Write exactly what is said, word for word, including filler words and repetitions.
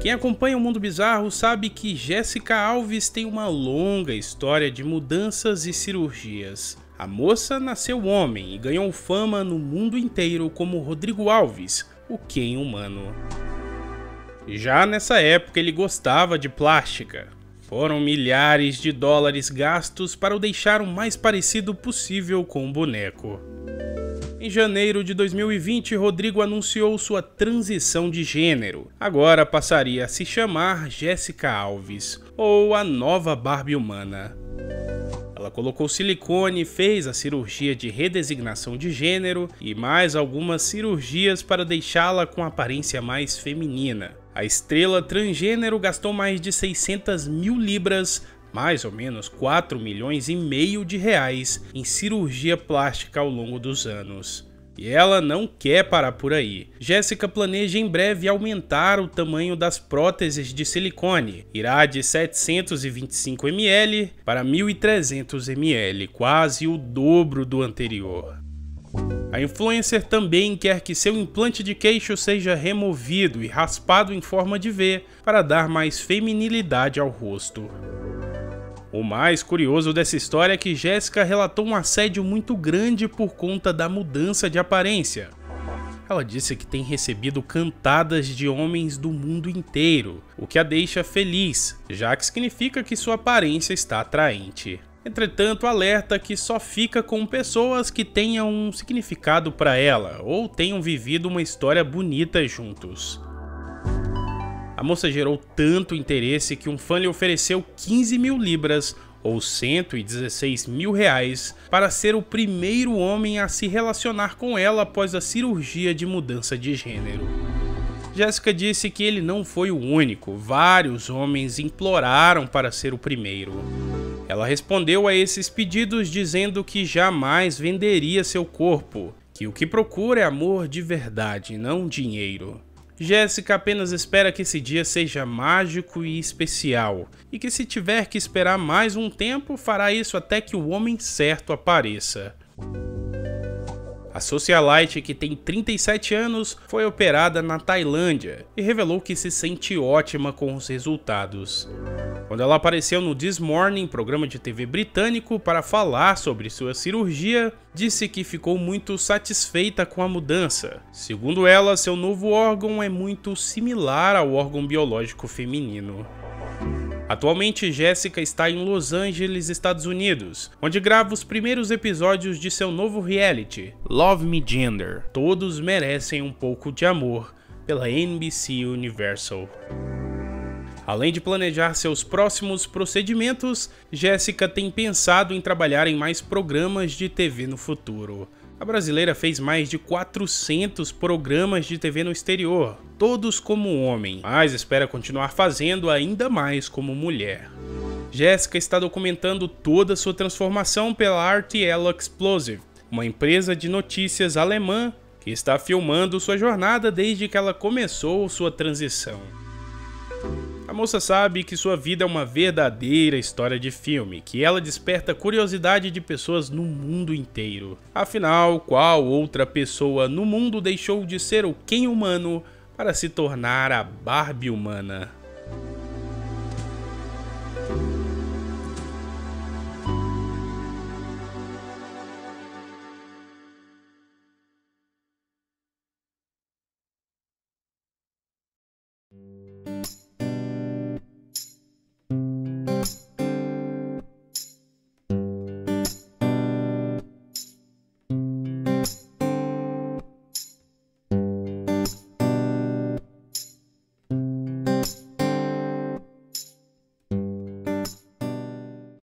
Quem acompanha o Mundo Bizarro sabe que Jéssica Alves tem uma longa história de mudanças e cirurgias. A moça nasceu homem e ganhou fama no mundo inteiro como Rodrigo Alves, o Ken humano. Já nessa época ele gostava de plástica. Foram milhares de dólares gastos para o deixar o mais parecido possível com um boneco. Em janeiro de dois mil e vinte, Rodrigo anunciou sua transição de gênero. Agora passaria a se chamar Jéssica Alves, ou a nova Barbie humana. Ela colocou silicone, fez a cirurgia de redesignação de gênero e mais algumas cirurgias para deixá-la com aparência mais feminina. A estrela transgênero gastou mais de seiscentas mil libras, mais ou menos quatro milhões e meio de reais, em cirurgia plástica ao longo dos anos. E ela não quer parar por aí. Jéssica planeja em breve aumentar o tamanho das próteses de silicone. Irá de setecentos e vinte e cinco mililitros para mil e trezentos mililitros, quase o dobro do anterior. A influencer também quer que seu implante de queixo seja removido e raspado em forma de V para dar mais feminilidade ao rosto. O mais curioso dessa história é que Jéssica relatou um assédio muito grande por conta da mudança de aparência. Ela disse que tem recebido cantadas de homens do mundo inteiro, o que a deixa feliz, já que significa que sua aparência está atraente. Entretanto, alerta que só fica com pessoas que tenham um significado para ela ou tenham vivido uma história bonita juntos. A moça gerou tanto interesse que um fã lhe ofereceu quinze mil libras, ou cento e dezesseis mil reais, para ser o primeiro homem a se relacionar com ela após a cirurgia de mudança de gênero. Jéssica disse que ele não foi o único, vários homens imploraram para ser o primeiro. Ela respondeu a esses pedidos dizendo que jamais venderia seu corpo, que o que procura é amor de verdade, não dinheiro. Jéssica apenas espera que esse dia seja mágico e especial, e que se tiver que esperar mais um tempo, fará isso até que o homem certo apareça. A socialite, que tem trinta e sete anos, foi operada na Tailândia e revelou que se sente ótima com os resultados. Quando ela apareceu no This Morning, programa de T V britânico, para falar sobre sua cirurgia, disse que ficou muito satisfeita com a mudança. Segundo ela, seu novo órgão é muito similar ao órgão biológico feminino. Atualmente, Jéssica está em Los Angeles, Estados Unidos, onde grava os primeiros episódios de seu novo reality, Love Me Gender. Todos merecem um pouco de amor, pela N B C Universal. Além de planejar seus próximos procedimentos, Jéssica tem pensado em trabalhar em mais programas de T V no futuro. A brasileira fez mais de quatrocentos programas de T V no exterior, todos como homem, mas espera continuar fazendo ainda mais como mulher. Jéssica está documentando toda sua transformação pela R T L Explosive, uma empresa de notícias alemã que está filmando sua jornada desde que ela começou sua transição. A moça sabe que sua vida é uma verdadeira história de filme, que ela desperta curiosidade de pessoas no mundo inteiro. Afinal, qual outra pessoa no mundo deixou de ser o Ken humano para se tornar a Barbie humana?